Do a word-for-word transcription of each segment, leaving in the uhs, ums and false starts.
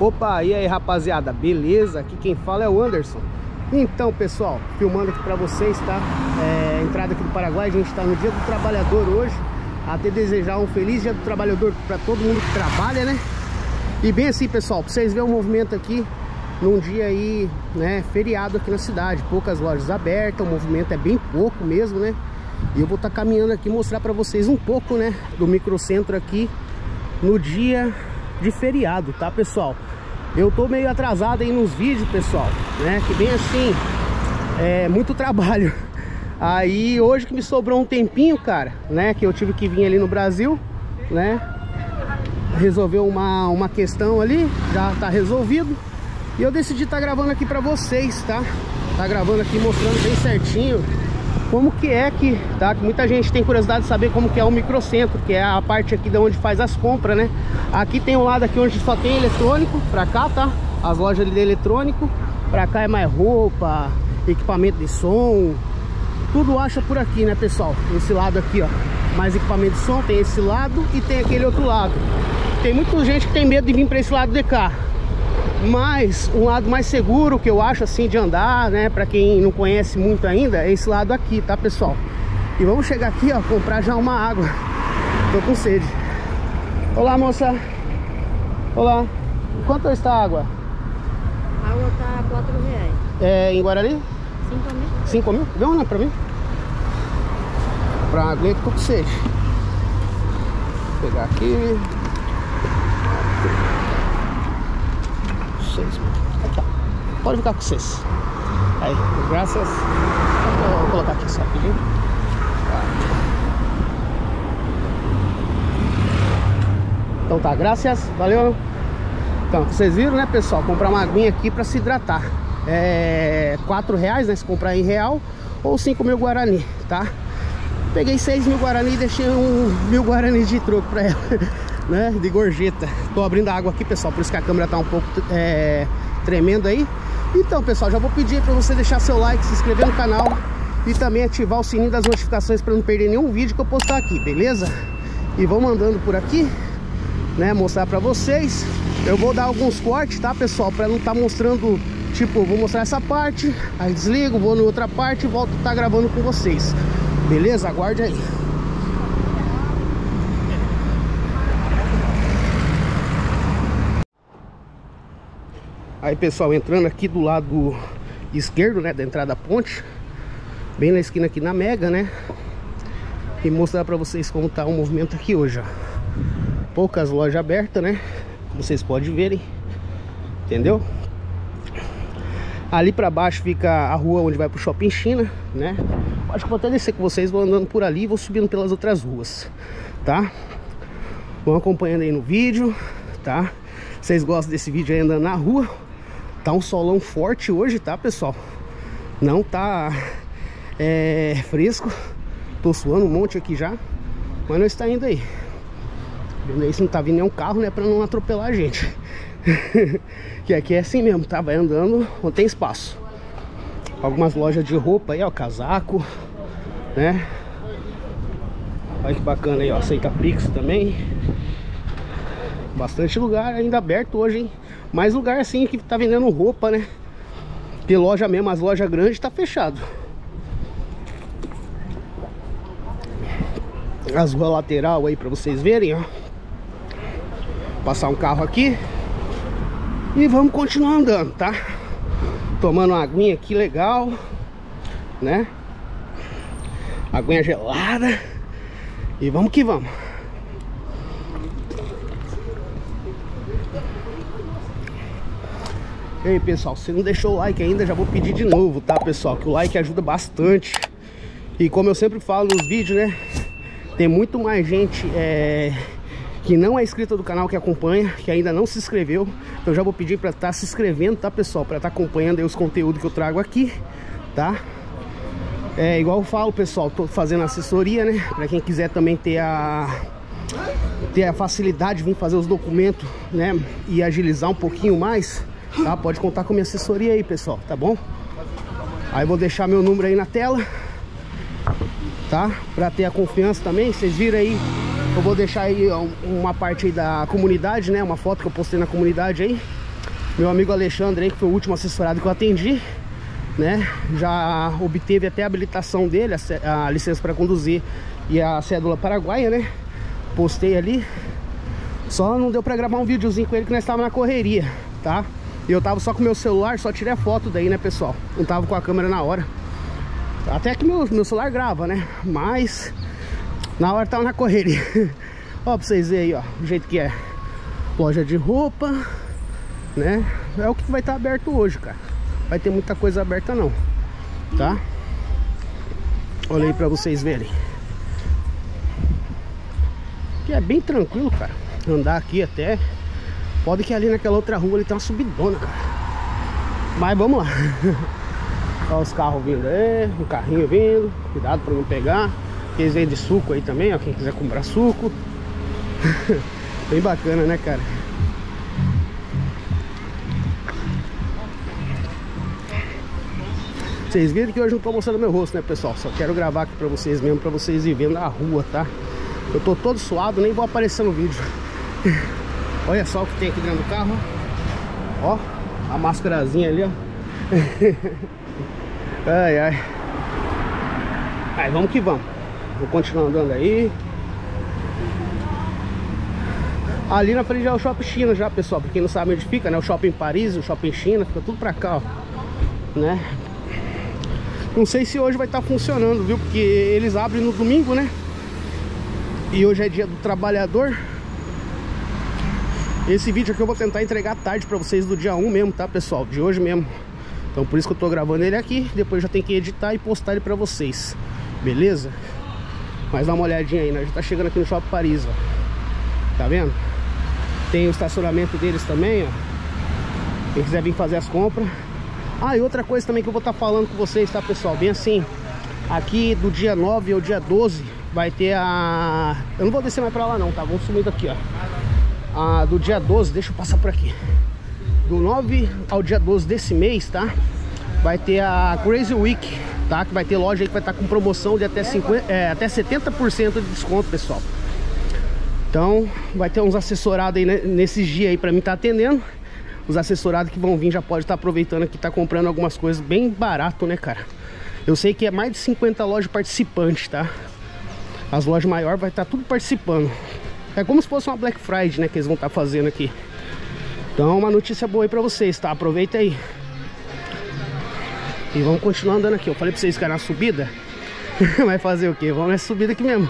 Opa, e aí rapaziada, beleza? Aqui quem fala é o Anderson. Então pessoal, filmando aqui pra vocês, tá? É, entrada aqui do Paraguai, a gente tá no Dia do Trabalhador hoje. Até desejar um feliz Dia do Trabalhador pra todo mundo que trabalha, né? E bem assim pessoal, pra vocês verem o movimento aqui num dia aí, né, feriado aqui na cidade. Poucas lojas abertas, o movimento é bem pouco mesmo, né? E eu vou estar tá caminhando aqui mostrar pra vocês um pouco, né, do microcentro aqui no dia de feriado, tá pessoal? Eu tô meio atrasado aí nos vídeos, pessoal, né? Que bem assim, é muito trabalho. Aí hoje que me sobrou um tempinho, cara, né? Que eu tive que vir ali no Brasil, né? Resolver uma, uma questão ali, já tá resolvido. E eu decidi estar tá gravando aqui pra vocês, tá? Tá gravando aqui, mostrando bem certinho como que é que, tá? Que muita gente tem curiosidade de saber como que é o microcentro, que é a parte aqui de onde faz as compras, né? Aqui tem um lado aqui onde só tem eletrônico, pra cá, tá? As lojas ali de eletrônico. Pra cá é mais roupa, equipamento de som. Tudo acha por aqui, né, pessoal? Esse lado aqui, ó, mais equipamento de som, tem esse lado e tem aquele outro lado. Tem muita gente que tem medo de vir pra esse lado de cá. Mas um lado mais seguro que eu acho assim de andar, né, pra quem não conhece muito ainda, é esse lado aqui, tá pessoal? E vamos chegar aqui, ó, comprar já uma água. Tô com sede. Olá, moça. Olá. Quanto está a água? A água tá quatro reais. É em Guarani? Cinco mil. Cinco mil? Vê uma pra mim. Pra água que tô com sede. Vou pegar aqui. Seis. Aqui, ó. Pode ficar com vocês. Aí, graças. Vou colocar aqui só rapidinho. Então tá, graças, valeu. Então, vocês viram, né, pessoal? Comprar uma aguinha aqui pra se hidratar. É quatro reais, né? Se comprar em real, ou cinco mil Guarani, tá? Peguei seis mil Guarani e deixei um mil Guarani de troco pra ela. Né, de gorjeta. Tô abrindo a água aqui, pessoal, por isso que a câmera tá um pouco é, tremendo aí. Então, pessoal, já vou pedir para você deixar seu like, se inscrever no canal e também ativar o sininho das notificações para não perder nenhum vídeo que eu postar aqui, beleza? E vamos andando por aqui, né, mostrar para vocês. Eu vou dar alguns cortes, tá, pessoal, para não estar tá mostrando, tipo, vou mostrar essa parte, aí desligo, vou na outra parte e volto a estar tá gravando com vocês, beleza? Aguarde aí. Aí pessoal, entrando aqui do lado esquerdo, né, da entrada da ponte, bem na esquina aqui na Mega, né, e mostrar pra vocês como tá o movimento aqui hoje, ó. Poucas lojas abertas, né, como vocês podem verem, entendeu? Ali pra baixo fica a rua onde vai pro Shopping China, né. Acho que vou até descer com vocês, vou andando por ali e vou subindo pelas outras ruas, tá? Vão acompanhando aí no vídeo, tá? Vocês gostam desse vídeo aí andando na rua? Tá um solão forte hoje, tá, pessoal? Não tá é, fresco. Tô suando um monte aqui já, mas nós está indo aí. Vendo aí se não tá vindo nenhum carro, né? Pra não atropelar a gente. Que aqui é assim mesmo, tá? Vai andando onde tem espaço. Algumas lojas de roupa aí, ó, casaco, né? Olha que bacana aí, ó. Aceita Pix também. Bastante lugar ainda aberto hoje, hein? Mais lugar assim que tá vendendo roupa, né? Porque loja mesmo, as lojas grandes tá fechado. As ruas lateral aí pra vocês verem, ó. Passar um carro aqui. E vamos continuar andando, tá? Tomando uma aguinha aqui legal, né? Aguinha gelada. E vamos que vamos. E aí, pessoal, se não deixou o like ainda, já vou pedir de novo, tá, pessoal? Que o like ajuda bastante. E como eu sempre falo nos vídeos, né, tem muito mais gente é, que não é inscrita do canal que acompanha, que ainda não se inscreveu. Então já vou pedir pra estar tá se inscrevendo, tá, pessoal? Pra estar tá acompanhando aí os conteúdos que eu trago aqui, tá? É igual eu falo, pessoal, tô fazendo assessoria, né? Pra quem quiser também ter a... ter a facilidade de vir fazer os documentos, né? E agilizar um pouquinho mais, tá? Pode contar com a minha assessoria aí, pessoal, tá bom? Aí vou deixar meu número aí na tela, tá? Pra ter a confiança também. Vocês viram aí, eu vou deixar aí uma parte aí da comunidade, né? Uma foto que eu postei na comunidade aí. Meu amigo Alexandre aí, que foi o último assessorado que eu atendi, né? Já obteve até a habilitação dele, a, a licença para conduzir e a cédula paraguaia, né? Postei ali. Só não deu pra gravar um videozinho com ele que nós estávamos na correria, tá? E eu tava só com o meu celular, só tirei a foto daí, né, pessoal? Não tava com a câmera na hora. Até que meu, meu celular grava, né? Mas na hora tava na correria. Ó, pra vocês verem aí, ó, o jeito que é. Loja de roupa, né? É o que vai estar aberto hoje, cara. Vai ter muita coisa aberta não, tá? Olha aí pra vocês verem. Que é bem tranquilo, cara. Andar aqui até. Pode que ali naquela outra rua ali tem uma subidona, cara. Mas vamos lá. Olha os carros vindo aí, um carrinho vindo. Cuidado pra não pegar. Eles vendem suco aí também, ó. Quem quiser comprar suco. Bem bacana, né, cara? Vocês viram que hoje não tô mostrando meu rosto, né, pessoal? Só quero gravar aqui pra vocês mesmo, pra vocês ir vendo a rua, tá? Eu tô todo suado, nem vou aparecer no vídeo. Olha só o que tem aqui dentro do carro. Ó, a máscarazinha ali, ó. Ai, ai. Aí, vamos que vamos. Vou continuar andando aí. Ali na frente já é o Shopping China já, pessoal. Pra quem não sabe onde fica, né? O Shopping Paris, o Shopping China, fica tudo pra cá, ó. Né? Não sei se hoje vai estar funcionando, viu? Porque eles abrem no domingo, né? E hoje é dia do trabalhador. Esse vídeo aqui eu vou tentar entregar tarde pra vocês do dia um mesmo, tá, pessoal? De hoje mesmo. Então por isso que eu tô gravando ele aqui. Depois já tem que editar e postar ele pra vocês. Beleza? Mas dá uma olhadinha aí, né? Já tá chegando aqui no Shopping Paris, ó. Tá vendo? Tem o estacionamento deles também, ó. Quem quiser vir fazer as compras. Ah, e outra coisa também que eu vou estar falando com vocês, tá, pessoal? Bem assim, aqui do dia nove ao dia doze vai ter a... Eu não vou descer mais pra lá não, tá? Vamos sumindo aqui, ó. Ah, do dia doze, deixa eu passar por aqui. Do nove ao dia doze desse mês, tá? Vai ter a Crazy Week, tá? Que vai ter loja aí que vai estar com promoção de até, cinquenta, é, até setenta por cento de desconto, pessoal. Então, vai ter uns assessorados aí nesses dias aí pra mim estar atendendo. Os assessorados que vão vir já pode estar aproveitando aqui, tá comprando algumas coisas bem barato, né, cara? Eu sei que é mais de cinquenta lojas participantes, tá? As lojas maiores vai estar tudo participando. É como se fosse uma Black Friday, né, que eles vão estar fazendo aqui. Então, uma notícia boa aí pra vocês, tá? Aproveita aí. E vamos continuar andando aqui. Eu falei pra vocês ficarem na subida. Vai fazer o quê? Vamos nessa subida aqui mesmo.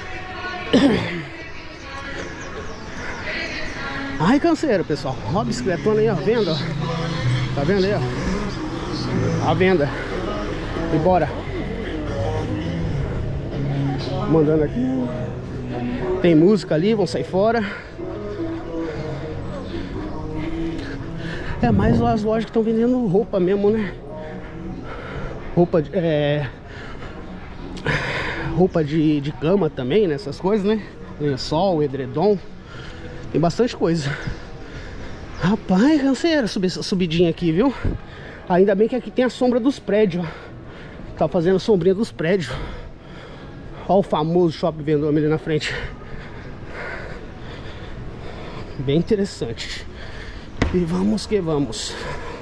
Ai, canseiro, pessoal. Ó a bicicletona aí, ó. Venda, ó. Tá vendo aí, ó? A venda. E bora. Mandando aqui. Tem música ali, vão sair fora. É mais as lojas que estão vendendo roupa mesmo, né? Roupa de... É... Roupa de, de cama também, né? Essas coisas, né? Lençol, edredom. Tem bastante coisa. Rapaz, canseira subir essa subidinha aqui, viu? Ainda bem que aqui tem a sombra dos prédios, ó. Tá fazendo a sombrinha dos prédios. Olha o famoso Shopping Vendôme ali na frente. Bem interessante. E vamos que vamos.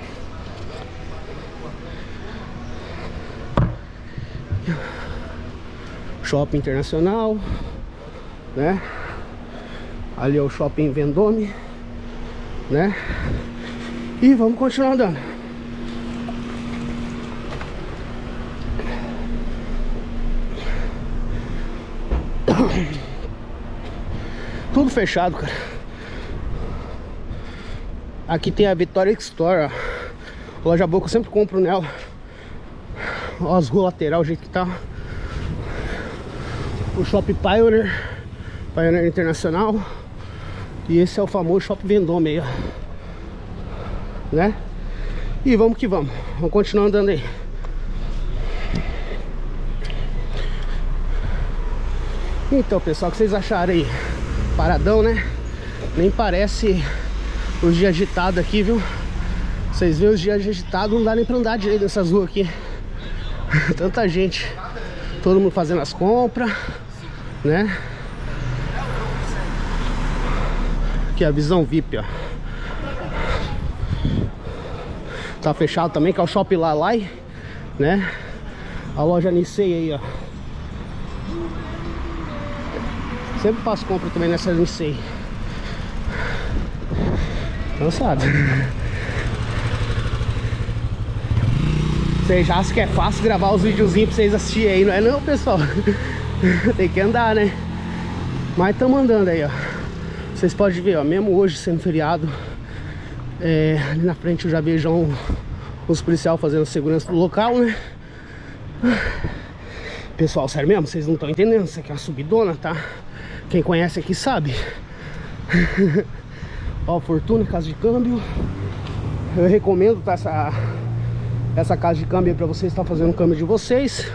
Shopping Internacional, né? Ali é o Shopping Vendôme, né? E vamos continuar andando. Tudo fechado, cara. Aqui tem a Victoria Store, ó. Loja boa que eu sempre compro nela. Ó as ruas laterais, o jeito que tá. O Shopping Pioneer, Pioneer Internacional. E esse é o famoso Shopping Vendôme aí, ó. Né? E vamos que vamos. Vamos continuar andando aí. Então, pessoal, o que vocês acharam aí? Paradão, né? Nem parece os dias agitados aqui, viu? Vocês veem os dias agitados, não dá nem pra andar direito nessas ruas aqui. Tanta gente. Todo mundo fazendo as compras, né? Aqui a visão V I P, ó. tá fechado também, que é o Shopping Lalai, né? A loja Nissei aí, ó. Sempre faço compra também nessa Nissei. Cansado. Vocês já acham que é fácil gravar os videozinhos pra vocês assistirem aí, não é não, pessoal? Tem que andar, né? Mas estamos andando aí, ó. Vocês podem ver, ó, mesmo hoje sendo feriado, é, ali na frente eu já vejo um, os policiais fazendo segurança do local, né? Pessoal, sério mesmo, vocês não estão entendendo. Isso aqui é uma subidona, tá? Quem conhece aqui sabe. Ó, Fortuna, casa de câmbio. Eu recomendo, tá, essa, essa casa de câmbio aí pra vocês estar fazendo o câmbio de vocês.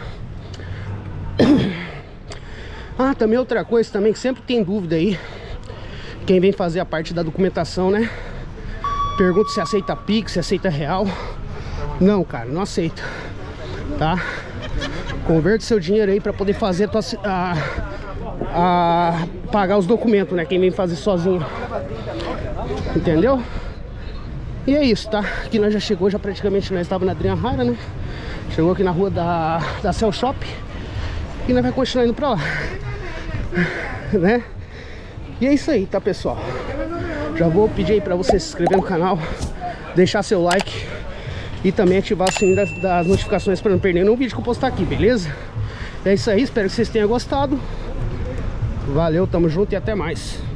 Ah, também outra coisa também que sempre tem dúvida aí, quem vem fazer a parte da documentação, né? Pergunta se aceita Pix, se aceita real. Não, cara, não aceita, tá? Converte seu dinheiro aí pra poder fazer a, tua, a, a pagar os documentos, né? Quem vem fazer sozinho, entendeu? E é isso, tá? Aqui nós já chegou, já praticamente nós estávamos na Adriana Rara, né? Chegou aqui na rua da, da Cell Shop. E nós vamos continuar indo pra lá, né? E é isso aí, tá, pessoal? Já vou pedir aí pra você se inscrever no canal, deixar seu like e também ativar o sininho das, das notificações para não perder nenhum vídeo que eu postar aqui, beleza? É isso aí, espero que vocês tenham gostado. Valeu, tamo junto e até mais.